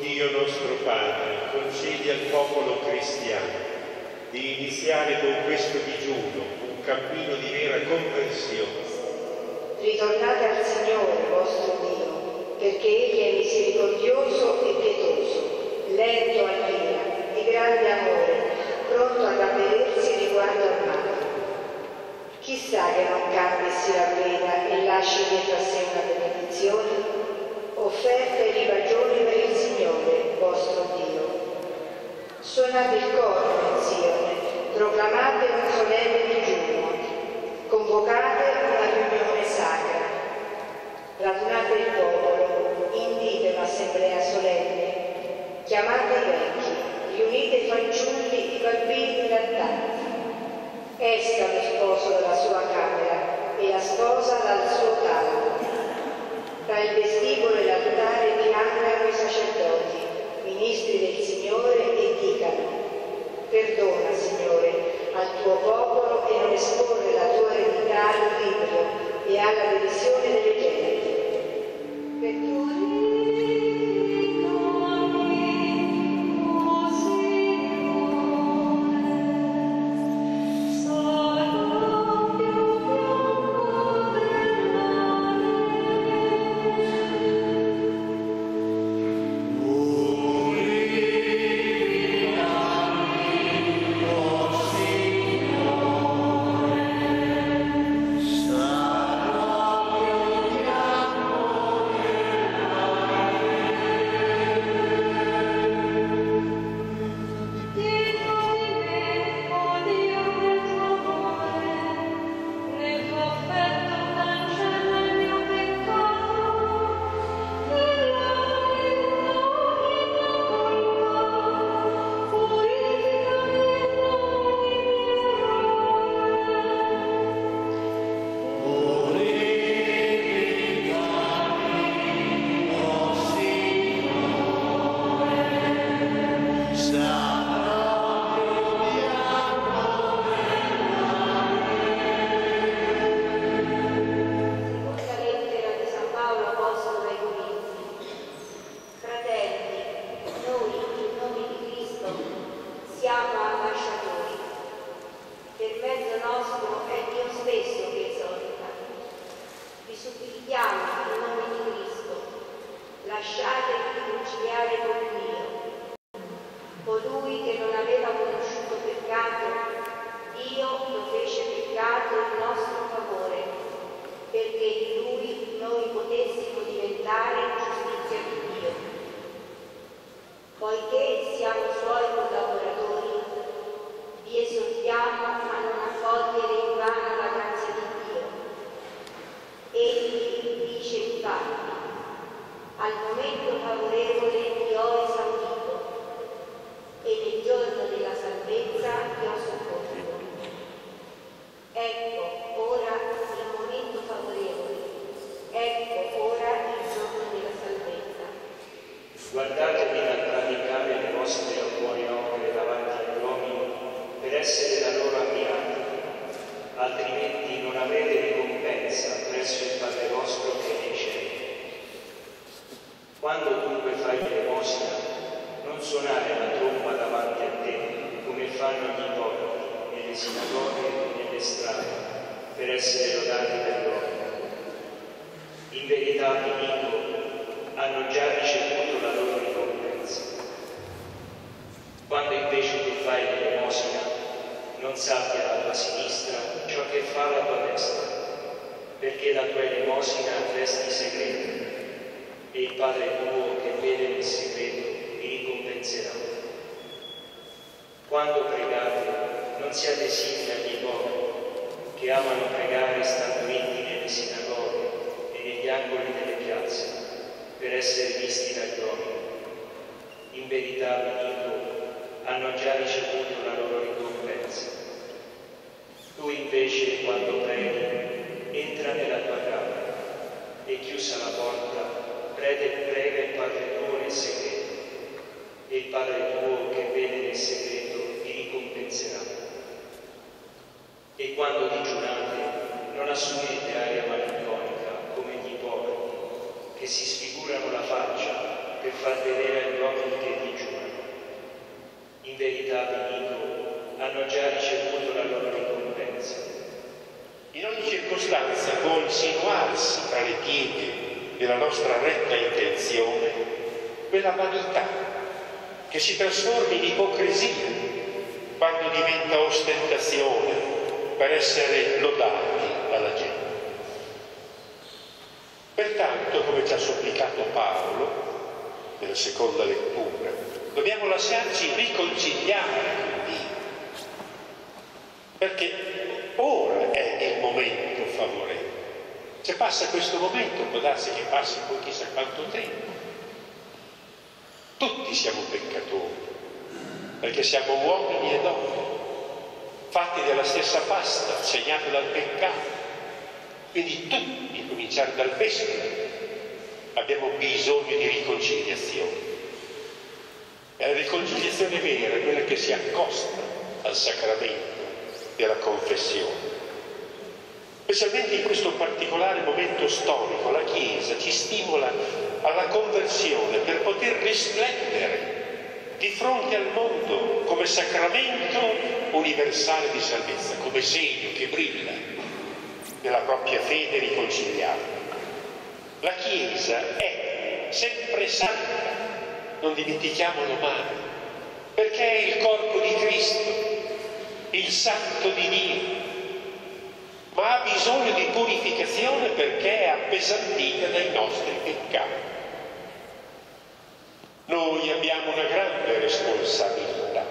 Dio nostro Padre, concedi al popolo cristiano di iniziare con questo digiuno un cammino di vera conversione. Ritornate al Signore vostro Dio, perché Egli è misericordioso e pietoso, lento all'ira, di grande amore, pronto a ravvedersi riguardo al male. Chissà che non cambi e si ravveda e lasci dietro a sé una benedizione, offerta e ribagioni per il Signore vostro Dio. Suonate il corno in Sione, proclamate un solenne digiuno, convocate una riunione sacra, radunate il popolo, indite un'assemblea solenne, chiamate i vecchi, riunite i fanciulli, i bambini lattanti. Esca lo sposo dalla sua camera e la sposa dal suo tavolo. Tra il vestibolo e l'altare piangano i sacerdoti, ministri del Signore, e dicano: perdona, Signore, al tuo popolo e non esporre la tua eredità all'orribile e alla derisione delle genti. Guardatevi dal praticare le vostre buone opere davanti agli uomini per essere da loro ammirati, altrimenti non avrete ricompensa presso il Padre vostro che è nei cieli. Quando dunque fai l'elemosina, non suonare la tromba davanti a te, come fanno gli ipocriti nelle sinagoghe e nelle strade, per essere lodati dagli uomini. In verità vi dico, hanno già ricevuto la loro ricompensa. Quando invece tu fai l'elemosina, non sappia la tua sinistra ciò che fa la tua destra, perché la tua elemosina resti segreta, e il Padre tuo che vede nel segreto ti ricompenserà. Quando pregate, non siate simili agli ipocriti, che amano pregare stando ritti nelle sinagoghe e negli angoli delle piazze, per essere visti dagli uomini. In verità vi dico, hanno già ricevuto la loro ricompensa. Tu invece, quando preghi, entra nella tua camera e chiusa la porta, prega il Padre tuo nel segreto, e il Padre tuo che vede nel segreto ti ricompenserà. E quando digiunate, non assumete aria malinconica come gli ipocriti, che si sfigurano la faccia per far vedere agli uomini hanno già ricevuto la loro ricompensa. In ogni circostanza può insinuarsi tra le pieghe della nostra retta intenzione quella vanità che si trasforma in ipocrisia quando diventa ostentazione per essere lodati dalla gente. Pertanto, come ci ha supplicato Paolo nella seconda lettura, dobbiamo lasciarci riconciliare con Dio, perché ora è il momento favorevole. Se passa questo momento, può darsi che passi poi chissà quanto tempo. Tutti siamo peccatori, perché siamo uomini e donne, fatti della stessa pasta, segnati dal peccato. Quindi tutti, a cominciare dal vescovo, abbiamo bisogno di riconciliazione. E la riconciliazione vera è quella che si accosta al sacramento della confessione. Specialmente in questo particolare momento storico, la Chiesa ci stimola alla conversione per poter risplendere di fronte al mondo come sacramento universale di salvezza, come segno che brilla della propria fede riconciliata. La Chiesa è sempre santa, non dimentichiamolo mai, perché è il corpo di Cristo, il santo di Dio, ma ha bisogno di purificazione perché è appesantita dai nostri peccati. Noi abbiamo una grande responsabilità,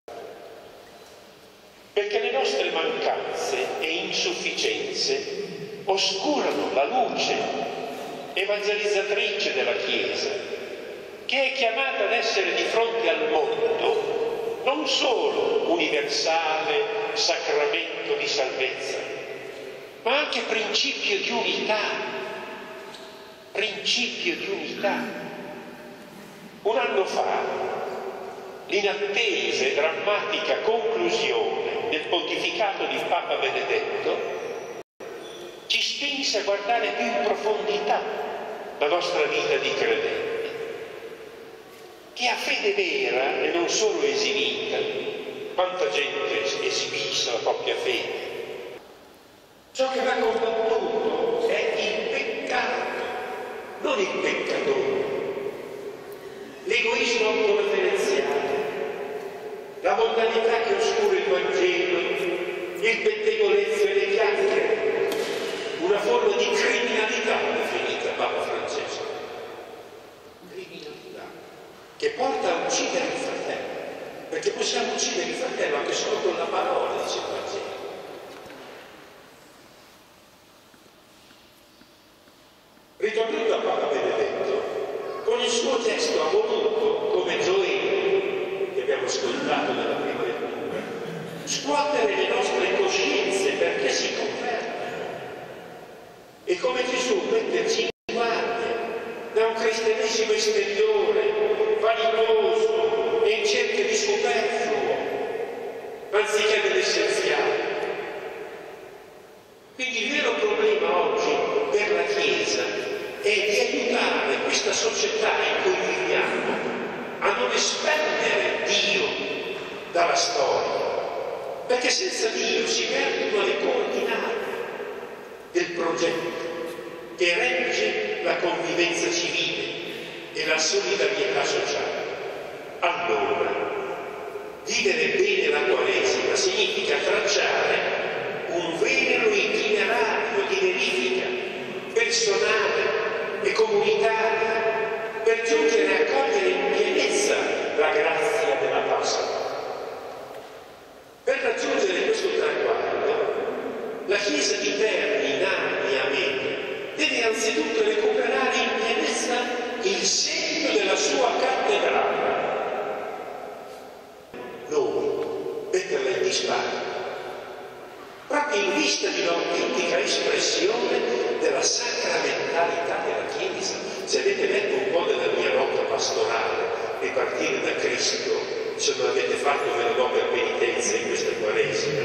perché le nostre mancanze e insufficienze oscurano la luce evangelizzatrice della Chiesa, che è chiamata ad essere di fronte al mondo non solo universale sacramento di salvezza, ma anche principio di unità. Principio di unità. Un anno fa, l'inattesa e drammatica conclusione del pontificato di Papa Benedetto ci spinse a guardare più in profondità la nostra vita di credenti. Chi ha fede vera e non solo esibita, quanta gente esibisce la propria fede. Ciò che va combattuto è il peccato, non il peccatore. L'egoismo autoreferenziale, la mondanità che oscura il Vangelo, il pettegolezzo e le chiacchiere, una forma di criminalità definita Papa Francesco. Criminalità che porta a uccidere il fratello, perché possiamo uccidere il fratello anche solo con la parola, dice il Vangelo. Ritornando a Papa Benedetto, con il suo testo ha voluto, come Gioele, che abbiamo ascoltato nella prima lettura, scuotere le nostre coscienze perché si convertano. E come Gesù metterci in guardia da un cristianesimo esteriore, vanitoso e in cerca di superfluo, anziché dell'essenziale. Quindi il vero problema oggi per la Chiesa è di aiutare questa società in cui viviamo a non espellere Dio dalla storia, perché senza Dio si perdono le coordinate del progetto che regge la convivenza civile e la solidarietà sociale. Allora, vivere bene la Quaresima significa tracciare un vero itinerario di verifica personale e comunitaria per giungere a cogliere in pienezza la grazia della Pasqua. Per raggiungere questo traguardo, la Chiesa di Terni, Narni e Amenia deve anzitutto recuperare in pienezza il segno della sua cattedrale. Noi, metterla in disparte, proprio in vista di un'autentica espressione della sacramentalità della Chiesa. Se avete letto un po' della mia nota pastorale, ripartire da Cristo, se non avete fatto ve lo do per penitenza in questa Quaresima,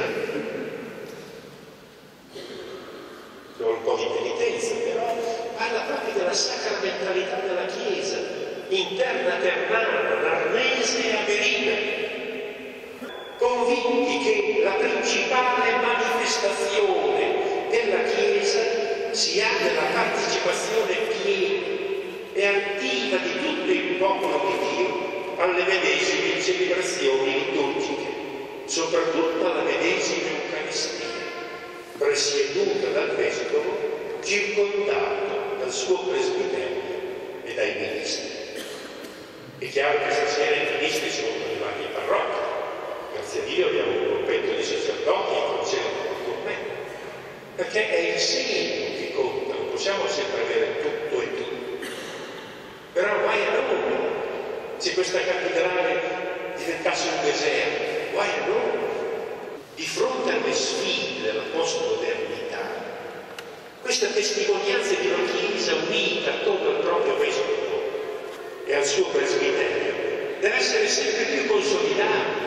do un po' di penitenza, però parla proprio della sacramentalità della Chiesa, interna, ternana, narnese e amerina, con convinti che la principale manifestazione della Chiesa sia nella partecipazione piena e attiva di tutto il popolo di Dio alle medesime celebrazioni liturgiche, soprattutto alla medesima Eucaristia, presieduta dal Vescovo, circondato dal suo presbiterio e dai ministri. È chiaro che stasera i ministri sono le varie parrocchie. Grazie a Dio abbiamo un gruppetto di sacerdoti che concedono con me, perché è il segno che conta, non possiamo sempre avere tutto e tutto. Però guai a noi se questa cattedrale diventasse un deserto, guai a noi di fronte alle sfide della postmodernità. Questa testimonianza di una Chiesa unita attorno al proprio Vescovo e al suo presbiterio deve essere sempre più consolidata.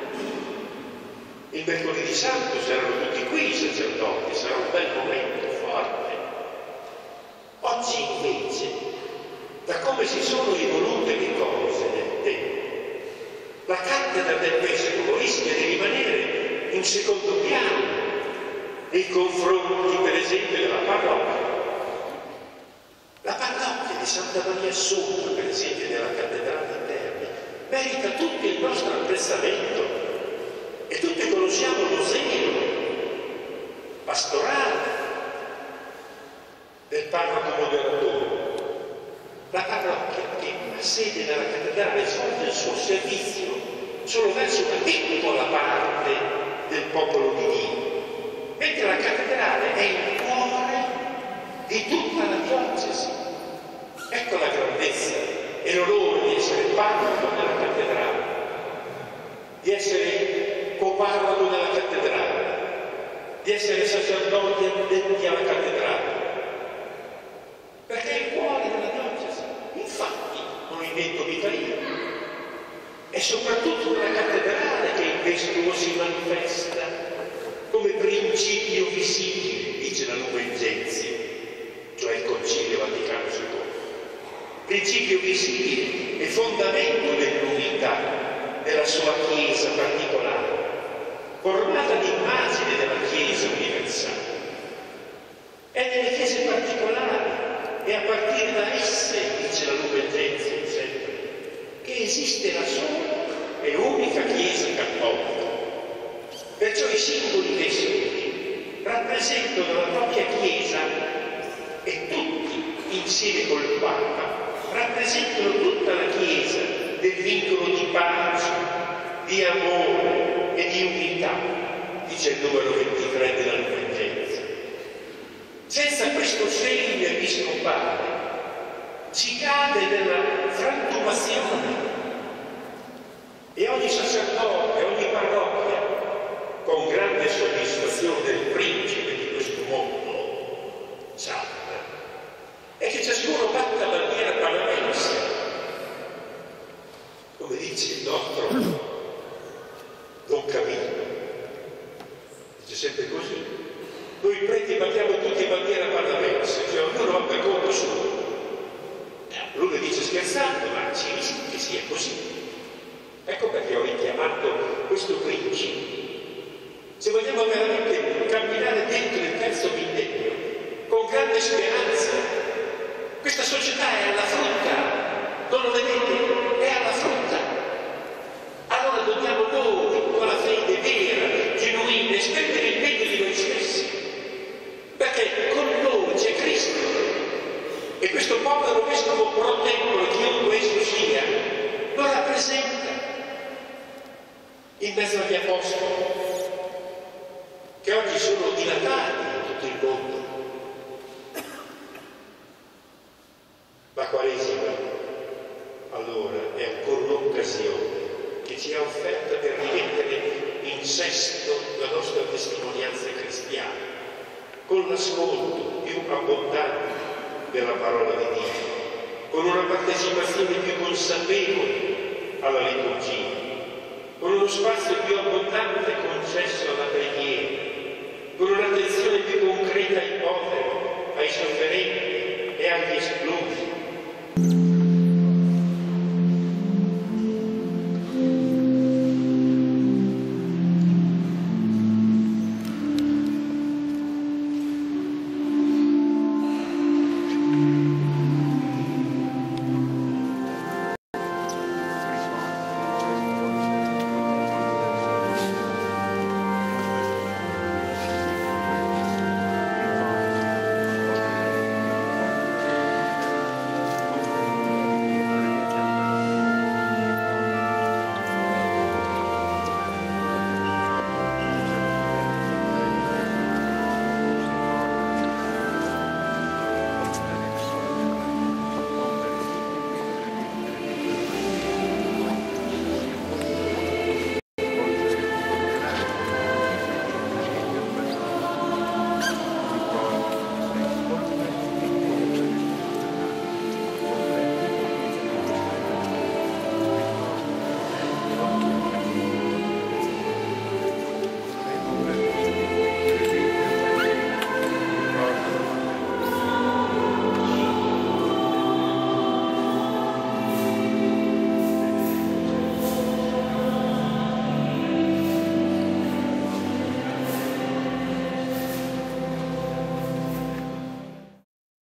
Il mercoledì santo saranno tutti qui i sacerdoti, sarà un bel momento forte. Oggi invece, da come si sono evolute le cose nel tempo, la cattedra del Vescovo rischia di rimanere in secondo piano nei confronti, per esempio, della parrocchia. La parrocchia di Santa Maria Assunta, per esempio, della cattedrale di Terni, merita tutto il nostro apprezzamento. E tutti conosciamo lo zelo pastorale del parroco moderatore. La parrocchia che ha sede nella cattedrale svolge il suo servizio solo verso una piccola parte del popolo di Dio, mentre la cattedrale è il cuore di tutta la diocesi. Ecco la grandezza e l'onore di essere parroco della cattedrale, di essere coparroco della cattedrale, di essere sacerdoti addetti alla cattedrale, perché è il cuore della diocesi. Infatti, movimento vitaliano è soprattutto nella cattedrale che il Vescovo si manifesta come principio visibile, dice la Lumen Gentium, cioè il Concilio Vaticano II. Principio visibile e fondamento dell'unità della sua Chiesa particolare, formata l'immagine della Chiesa universale. È nelle Chiese particolari e a partire da esse, dice la Lumen Gentium sempre, che esiste la sola e unica Chiesa cattolica. Perciò i singoli vescovi rappresentano la propria Chiesa e tutti, insieme col Papa, rappresentano tutta la Chiesa del vincolo di pace, di amore e di unità, dice il numero 23 della Lumen Gentium. Senza questo segno episcopale si cade nella frantumazione e ogni sacerdote, ogni parrocchia, con grande soddisfazione del principe di questo mondo, sa, è che ciascuno batta bandiera paramense, come dice il nostro Don Camillo, dice sempre così: noi preti battiamo tutti bandiera paramense, cioè ognuno va per conto suo. Lui lo dice scherzando, ma ci rischia che sia così. Ecco perché ho richiamato questo principio. Se vogliamo veramente camminare dentro il terzo millennio con grande speranza, questa società è alla frutta, non lo vedete? È alla frutta. Allora dobbiamo noi, con la fede vera, genuina, spendere il meglio di noi stessi, perché con noi c'è Cristo e questo povero vescovo pro-tempore, chiunque esso sia, lo rappresenta in mezzo agli apostoli, che oggi sono dilatati in tutto il mondo. La Quaresima, allora, è ancora un'occasione che ci ha offerta per rimettere in sesto la nostra testimonianza cristiana, con l'ascolto più abbondante della parola di Dio, con una partecipazione più consapevole alla liturgia, con uno spazio più abbondante concesso alla preghiera, con un'attenzione più concreta ai poveri, ai sofferenti e agli esclusi,